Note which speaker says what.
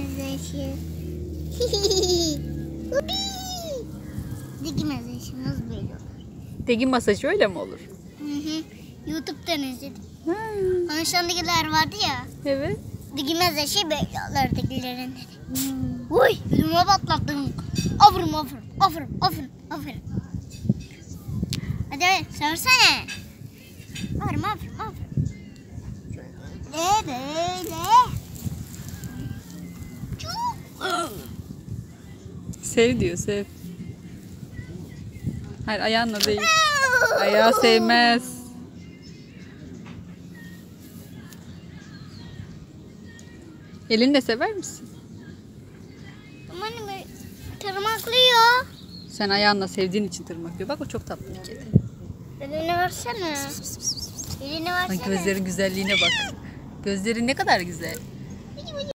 Speaker 1: mezeşi. Digi mezeşi nasıl veriyorlar?
Speaker 2: Degi masajı öyle mi olur?
Speaker 1: YouTube'dan izledim. Konuşandakiler vardı ya.
Speaker 2: Evet.
Speaker 1: Digi mezeşi veriyorlar digilerin. Uy, yüzüme patlattım. Aferin, aferin, aferin, aferin, aferin. Hadi sörsene. Aferin, aferin, aferin. Böyle.
Speaker 2: Sev diyor, sev. Hayır, ayağınla değil. Ayağı sevmez. Elinle sever misin?
Speaker 1: Ama hani tırmaklıyor.
Speaker 2: Sen ayağınla sevdiğin için tırmaklıyor. Bak o çok tatlı bir kedi.
Speaker 1: Elini versene. Elini
Speaker 2: Bak
Speaker 1: versene.
Speaker 2: gözlerin güzelliğine bak. Gözlerin ne kadar güzel.